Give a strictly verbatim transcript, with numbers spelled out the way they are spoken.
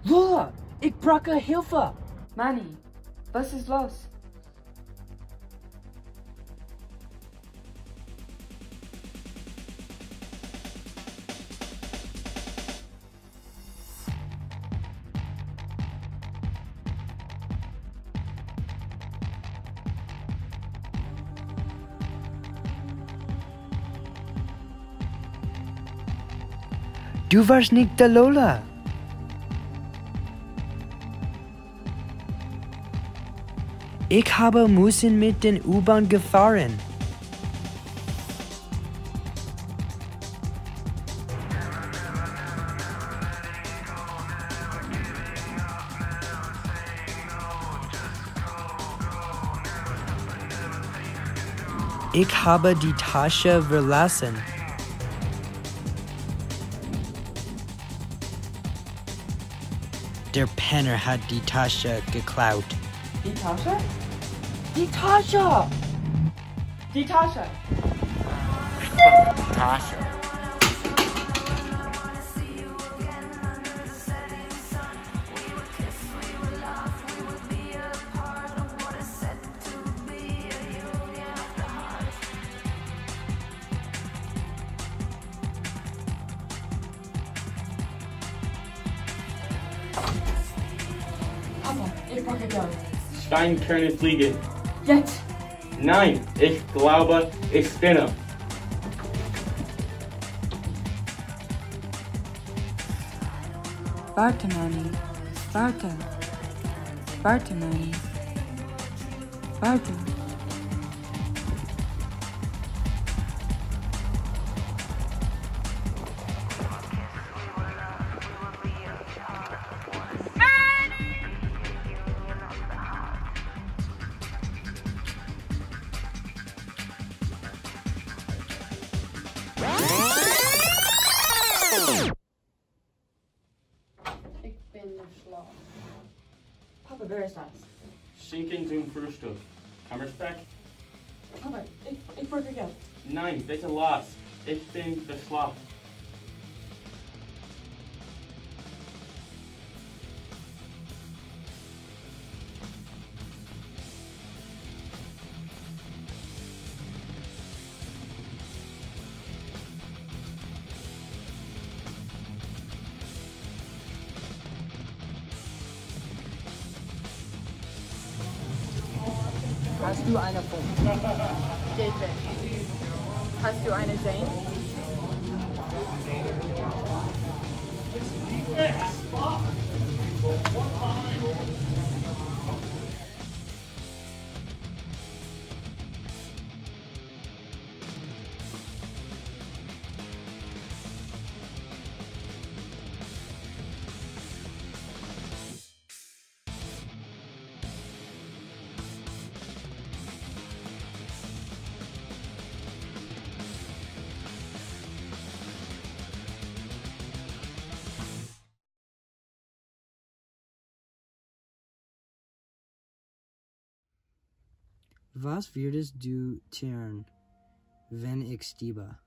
Lola, ich brauche Hilfe. Manny, was ist los? Du warst nicht der Lola. Ich habe müssen mit den U-Bahn gefahren. Ich habe die Tasche verlassen. Der Penner hat die Tasche geklaut. Die Tasche? Die Tasche! Die Tasche! Die Tasche. Papa, ich brauche Geld. Steinkörner fliegen. Jetzt! Nein, ich glaube, ich spinne. Warte, Manny. Warte. Warte, Manny. Warte. Ich bin schlau. Papa, wer ist das? Schinken zum Frühstück. Kammerspeck? Papa, ich, ich brauche Geld. Nein, bitte lass. Ich bin beschlafen. Hast du eine Phone? Geht weg. Hast du eine Jane? Was würdest du tun, wenn ich stiebe?